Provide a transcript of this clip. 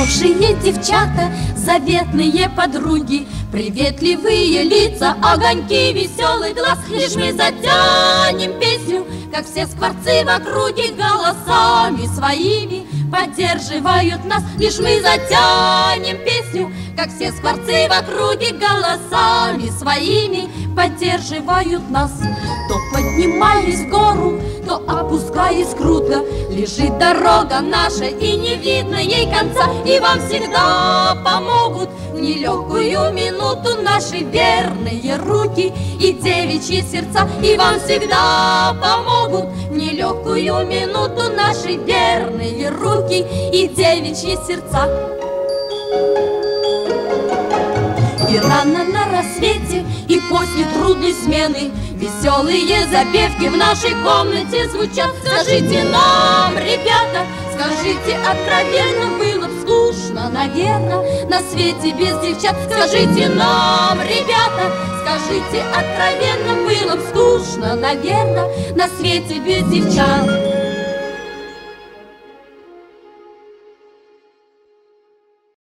Хорошие девчата, заветные подруги, приветливые лица, огоньки, веселый глаз. Лишь мы затянем песню, как все скворцы в округе, голосами своими поддерживают нас. Лишь мы затянем песню, как все скворцы в округе, голосами своими поддерживают нас. То поднимаясь в гору, то опускаясь круто, лежит дорога наша, и не видно ей конца. И вам всегда помогут в нелегкую минуту наши верные руки и девичьи сердца. И вам всегда помогут в нелегкую минуту наши верные руки и девичьи сердца. И рано на рассвете, и после трудной смены веселые запевки в нашей комнате звучат. Скажите нам, ребята, скажите откровенно, было б скучно, наверно, на свете без девчат. Скажите нам, ребята, скажите откровенно, было б скучно, наверно, на свете без девчат.